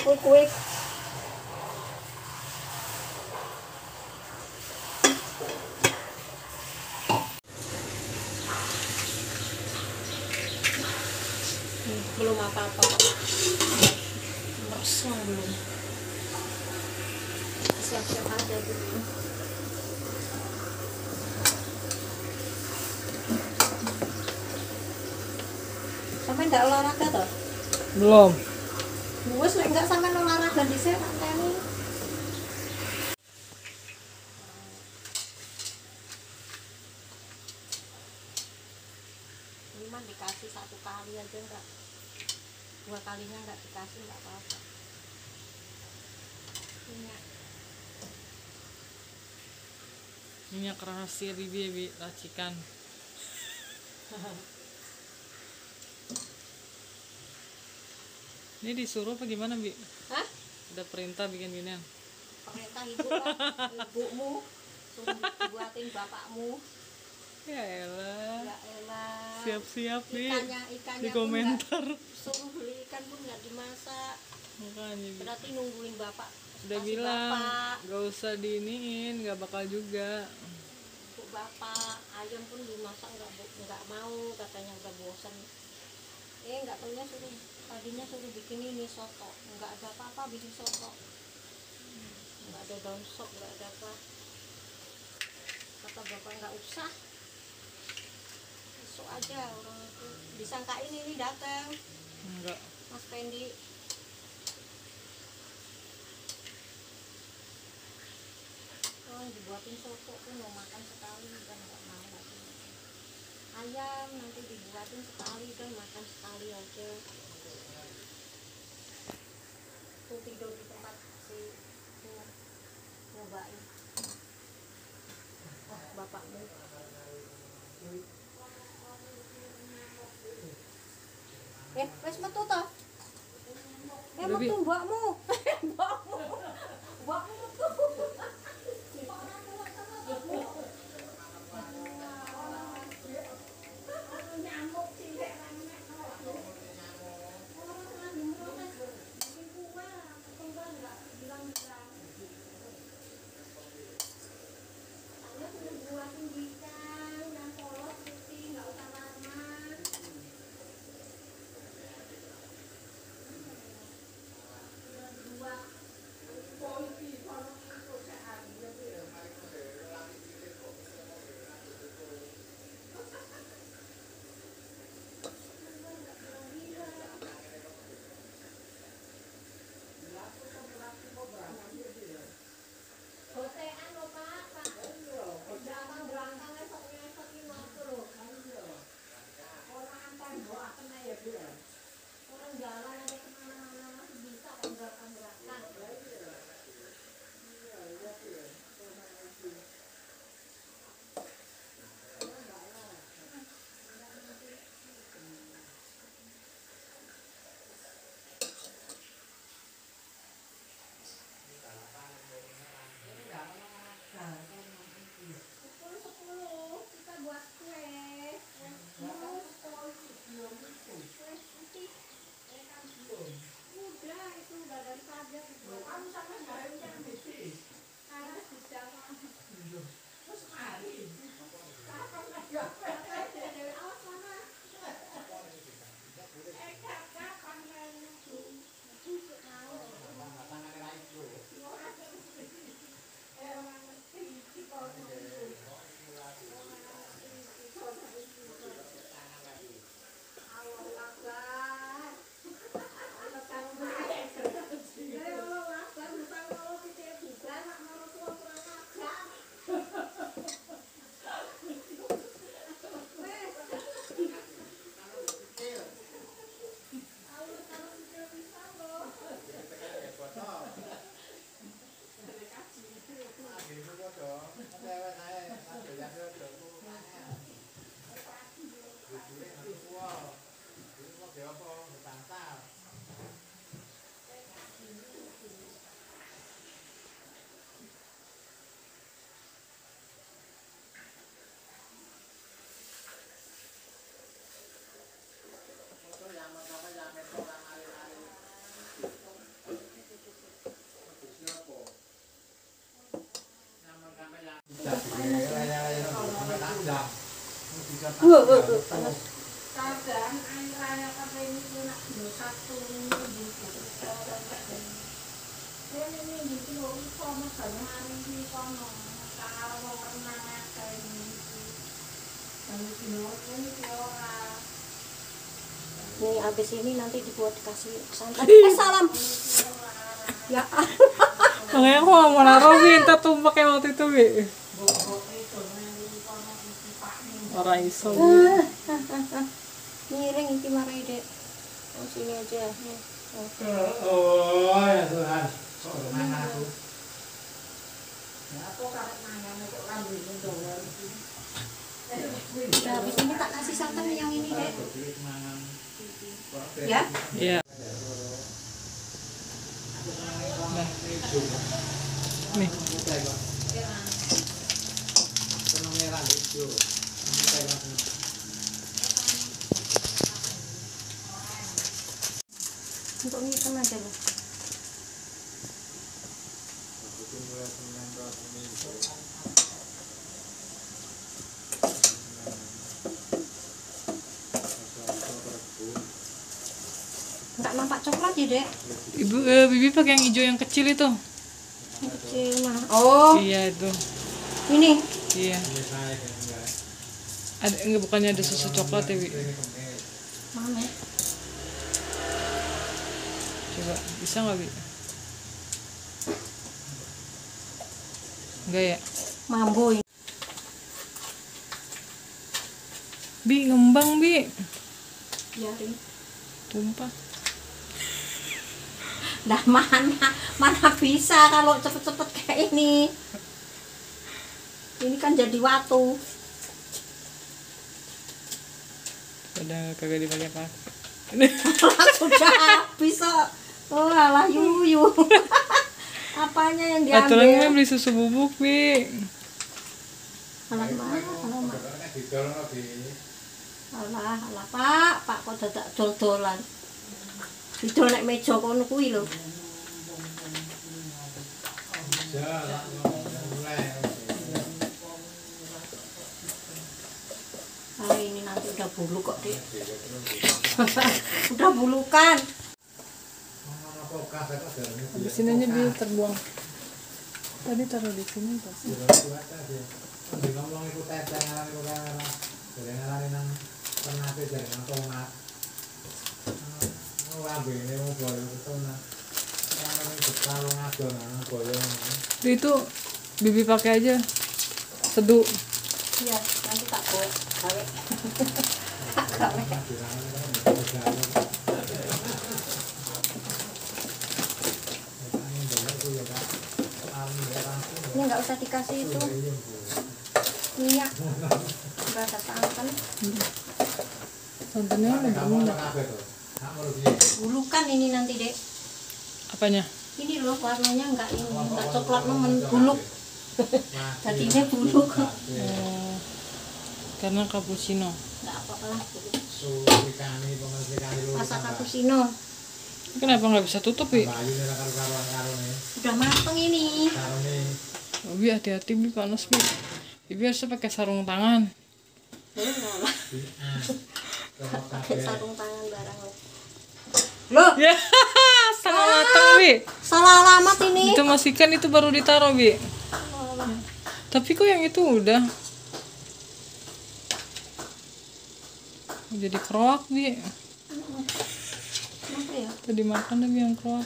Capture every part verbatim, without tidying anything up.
quick quick. Hmm, belum apa-apa. Meresong belum. Siap-siap aja dulu. Sampai enggak olahraga toh? Belum. Wes nek enggak sampai olahraga dhisik anteni. Ini mah dikasih satu kali aja enggak. Dua kalinya enggak dikasih enggak apa-apa. Minyak. Minyak rahasia bibi bi racikan. Ini disuruh apa gimana bi? Hah? Ada perintah bikin ginian? Perintah ibu lah, ibumu suruh buatin bapakmu. Ya elah. Ya elah. Siap-siap bi. Ikannya ikannya Di komentar. Pun gak, suruh beli ikan pun nggak dimasak. Makanya bi. Berarti nungguin bapak. Udah kasih bilang bapak. gak usah diiniin, gak bakal juga. Bu bapak ayam pun dimasak nggak nggak mau, katanya udah bosan. Eh nggak taunya suruh tadinya suruh bikin ini soto, nggak ada apa-apa bikin soto, nggak ada daun sop, nggak ada apa. Kata bapak nggak usah, besok aja orang itu disangkain ini datang. Enggak. Mas Pendi. Orang dibuatin soto tuh mau makan sekali dan nggak mau lagi. Ayam nanti dibuatin sekali dan makan sekali aja. Tuh tidur di tempat si tuh nyobain. Oh bapakmu. Eh, wes metu toh? Eh Udah, Bi. metu mbakmu. Mbakmu. Mbakmu metu. Orang jalan aja kemana-mana masih bisa gerakan-gerakan. Sepuluh-sepuluh kita buat kue. Udah itu udah dari pajak itu. Kamu sama sayurnya mesti. Karena sudah. Terus hari. Kapan lagi apa? Dari awal sana. Eh kakak kapan itu? Itu tahu. Eh orang ngerti itu kalau itu. Allah Akbar. Allah Akbar. Wah, wah, wah, panas. Keadaan air raya kafe ini tuh nak dua satu ini gitu. Ini ini gitu loh, sama banyak hari ini kono. Kalau mau renang kayak ini. Kalau di luar ini orang. Nih abis ini nanti dibuat kasih santan. Eh salam. Ya. Makanya aku gak mau naruh Bi, ntar tumpah kayak waktu itu Bi. Orang iso Bi. Miring iki marai dek. Oh sini aja. Oke. Oh ya Tuhan. Kok mana aku? Ya aku karep mangan kok lambe ndong. Nah, habis ini tak kasih santan yang ini dek. Ya? Iya. Nah. Nih. Untuk ngitem aja loh. Enggak nampak coklat ya dek? Ibu, eh, Bibi pakai yang hijau yang kecil itu. Kecil mana? Oh, Iya itu. ini. Iya. Ada enggak, bukannya ada susu coklat ya Bi? Mana? Coba bisa nggak Bi? Enggak ya? Mambo ini. Bi ngembang Bi. Biarin. Tumpah. Dah mana mana bisa kalau cepet-cepet kayak ini. Ini kan jadi watu. Udah kagak dipakai-pakai. Sudah habis kok. Oh alah yuyu. Apanya yang Aturan gue diambil? beli susu bubuk Bi. Alah mah, alah mah. Alah, alah Pak, Pak kok dadak dol-dolan. Didol nek meja kono kuwi lho. Ah ini nanti udah bulu kok, Dik. Udah bulukan. Habisin aja dia terbuang. Tadi taruh di sini pasti. Itu Bibi pakai aja seduh. Iya, nanti tak bawa gawe. Tak gawe. Ini nggak usah dikasih itu minyak, udah ada santan. Santannya udah enggak. Bulukan ini nanti dek. Apanya? Ini loh warnanya nggak ini nggak coklat nemen buluk. Jadinya buluk. Oh, karena cappuccino. Nggak apa-apa lah buluk. Rasa cappuccino. Kenapa nggak bisa tutup Bi? Udah mateng ini. Oh, Bi hati-hati Bi, panas Bi. Bibi harusnya pakai sarung tangan. Pakai sarung tangan barang lo. Loh, Ya, setengah matang Bi. salah alamat ini. Itu masih kan itu baru ditaruh Bi. Tapi kok yang itu udah jadi keroak Bi. Kenapa ya? Tadi makan tapi yang keroak.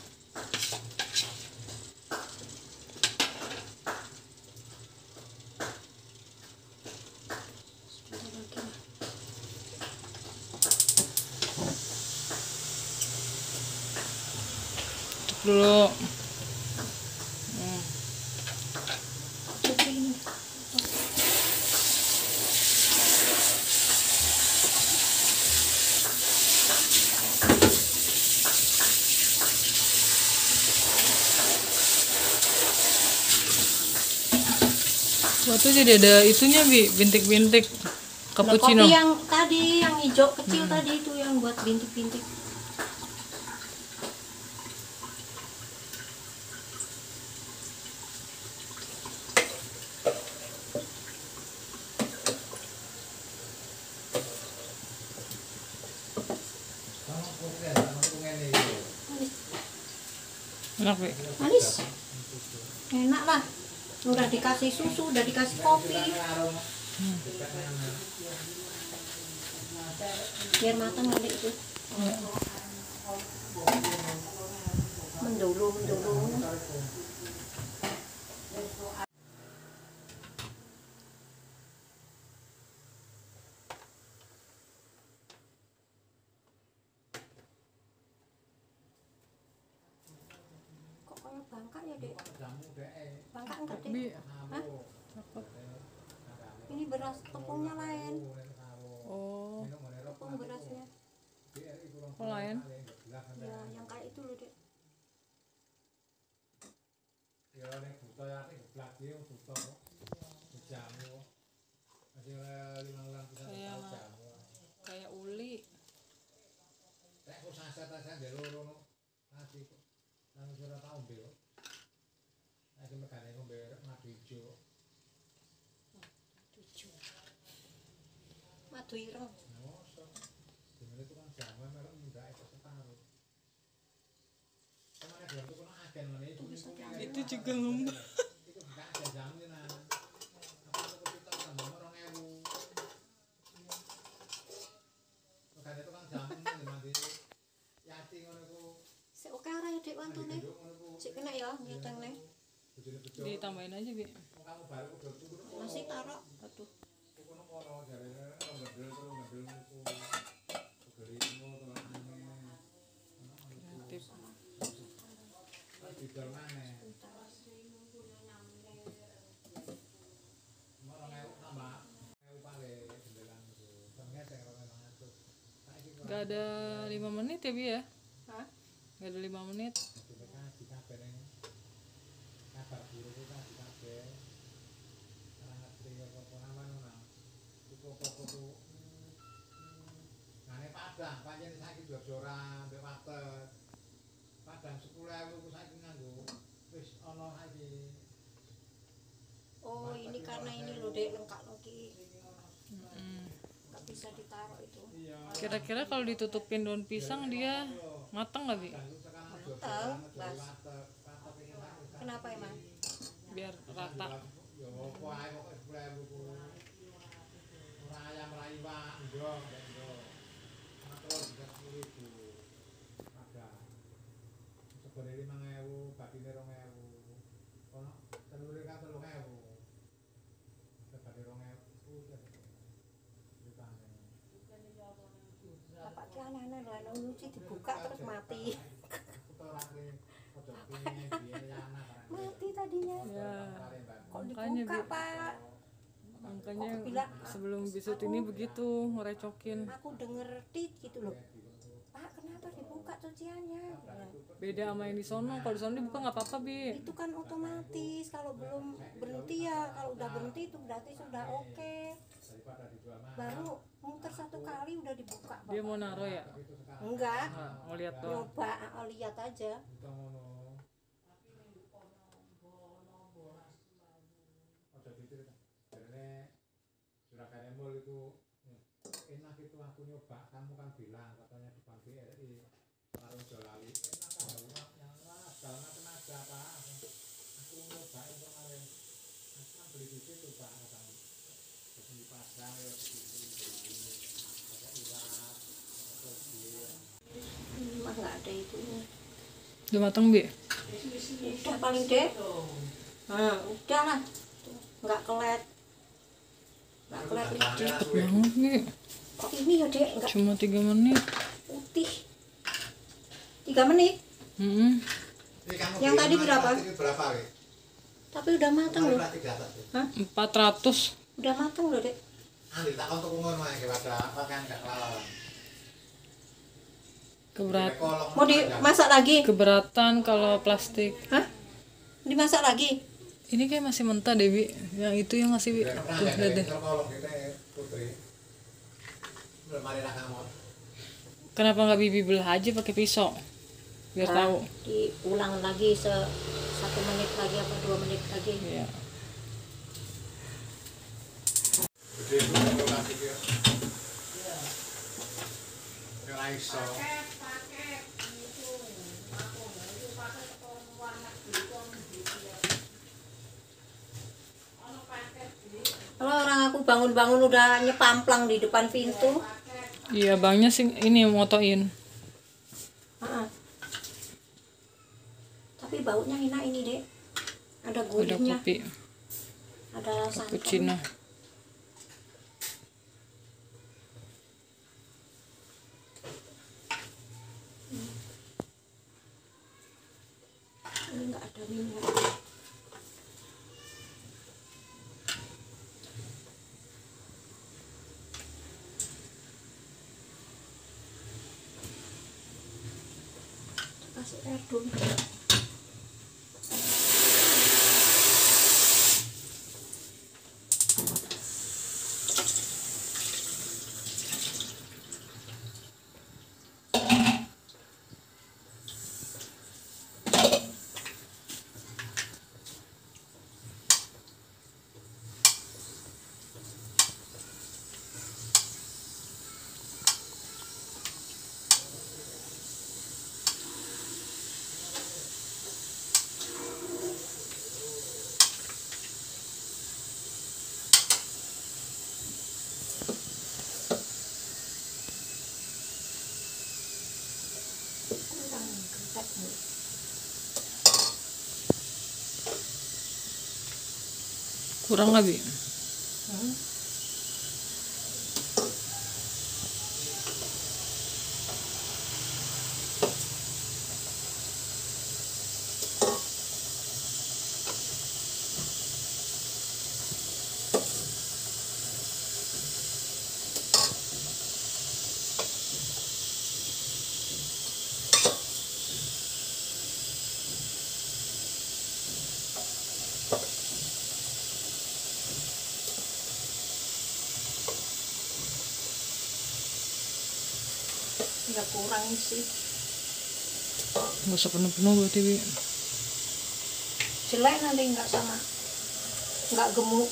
Tutup dulu. Hmm. Waktu jadi ada itunya Bi, bintik-bintik cappuccino. Kopi yang tadi yang hijau kecil tadi itu yang buat bintik-bintik. Enak, Bi. Manis. Enak lah. Udah dikasih susu, udah dikasih kopi. Hmm. Biar matang nanti itu. Mendulu, mendulu. Kok kayak bangka ya, Dek? Bangka enggak, Dek? Bi. Hah? Ini beras tepungnya lain. Oh, Tepung berasnya. kok lain? Ya, yang kayak itu loh, Dek. Ya nek buta ya nek blak iki buta kok. Jamu. Masih lima bulan bisa Kayak jamu. kayak uli. Nek kok saset-saset ndek loro no. Nasi kok. Nang ora tau mbek kok. Nek sing megane ngombe madu ijo. Tujuh. Madu ireng. Mosok. Dimana itu kan jamu merek muda itu separuh. Kemana dia tuh kena agen mana itu? Itu juga ngomong. Itu enggak ada jamunya nah. Apa itu kita tambah orang ewu. Makanya itu kan jamu nih mandi. Yati ngono ku. Sik oke ora ya, Dek, wantune. Sik kena ya nyeteng nih. Ditambahin aja, Bi. Kamu baru udah tunggu. Masih taruh. Aduh. Kono kono jarene ngedel terus ngedel ku. Gerimu to aneh. Tip. Didol maneh. Orang ewu tambah ewu pale jendelan itu. Pengesek ora ngantuk. Saiki kok Gak ada lima menit ya, Bi ya? Hah? Gak ada lima menit. dikasih kabeh ning kabar buruk itu kasih kabeh. Ora ngerti apa-apa namanya nang. Cukup-cukup tuh. Ngane Padang, pancen saiki jor-joran mbek wates. Padang sepuluh ribu ku saiki nganggo wis ana saiki. Oh, ini karena ini loh, Dek, lengkap lagi. Mm-mm. Nggak bisa ditaruh itu. Kira-kira kalau ditutupin daun pisang dia matang nggak, Bi? Tahu, Bas. Kenapa emang? Biar rata. Ya opo ae kok sepuluh ribu ku. Ora ayam ora iwak, ndok, ndok. Matur juga sepuluh ribu. Padang. Sebene lima ribu, batine dua ribu. Ono telure ka tiga ribu. Sebene dua ribu. Bapak ki aneh-aneh lho, anu nyuci dibuka terus mati. Mati tadinya. Ya, Kok makanya, dibuka, Bi. Pak? Makanya Kok bilang, sebelum bisut ini begitu ngerecokin. Aku denger tit gitu loh. Pak, kenapa dibuka cuciannya? Nah, Beda sama yang di sono. Kalau di sono dibuka nggak apa-apa, Bi. itu kan otomatis. Kalau belum berhenti ya, kalau udah berhenti itu berarti sudah oke. Baru muter satu kali udah dibuka, Pak. Dia mau naro ya? Enggak. Nah, mau lihat doang. Coba oh, lihat aja. Surabaya Mall itu enak itu aku nyoba, kamu kan bilang katanya depan B R I warung Jolali enak banget yang lah segala macam ada Pak. Aku nyoba itu kemarin aku kan beli di situ Pak katanya di Padang ya di situ ada iwak ada kopi. Ini mah nggak ada itunya. Udah matang, Bi? Udah paling, Dek. Nah, udah lah. Tuh, nggak kelet. Nggak kelet licin. Cepet banget, Bi. Kok ini ya, Dek? Nggak Cuma tiga menit. putih. Tiga menit. Mm-mm. Yang tadi berapa? Berapa we? Tapi udah matang loh. Hah? empat ratus. Udah matang loh, Dek. Ambil tak untuk ngono ae kepada pakaian gak kelawan. Keberat. Mau dimasak lagi? Keberatan kalau plastik. Hah? Dimasak lagi? Ini kayak masih mentah deh, Bi. Yang itu yang ngasih, Bi. Tuh, lihat deh. Kolong kita putri. Belum ada kamu. Kenapa nggak Bibi belah aja pakai pisau? Biar Nah, tahu. diulang lagi se satu menit lagi apa dua menit lagi. Iya. Gede itu lagi dia. Ya iso. bangun-bangun udah nyepamplang di depan pintu. Iya, bangnya sih ini motoin. Ah. Tapi baunya enak ini, Dek. Ada Ada gurihnya. kopi, Ada santan. cappuccino. Ini enggak ada minyak. Kasih air dulu. Kurang kentek nih. Kurang lebih. Hmm. Ya kurang sih. Nggak usah penuh-penuh berarti, Bi. Jelek nanti nggak sama, nggak gemuk.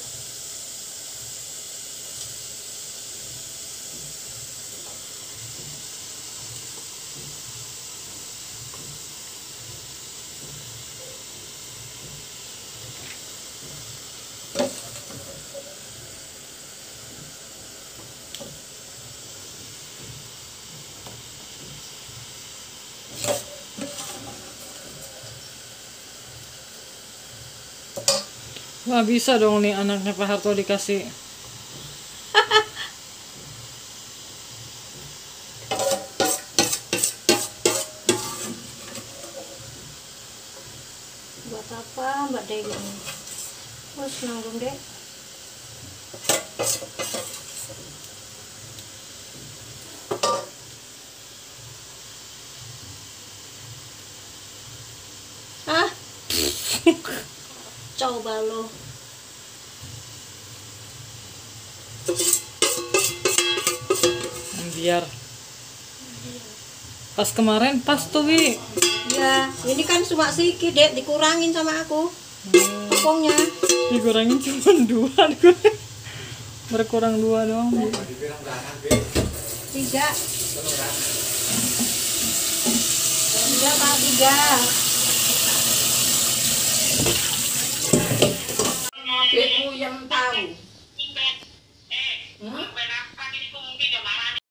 Wah, bisa dong nih anaknya Pak Harto dikasih. Buat apa Mbak Dewi? Terus nanggung, Dek. Ah, coba lo. Biar pas kemarin pas tuh, Bi. Ya, ini kan cuma sedikit, Dek, dikurangin sama aku. Hmm, Tepungnya. dikurangin cuma dua. Berkurang dua doang, Bi. Dibilang belakang, Bi. Tiga. Beneran. Tiga, Pak, tiga. Aku yang tahu. Hmm?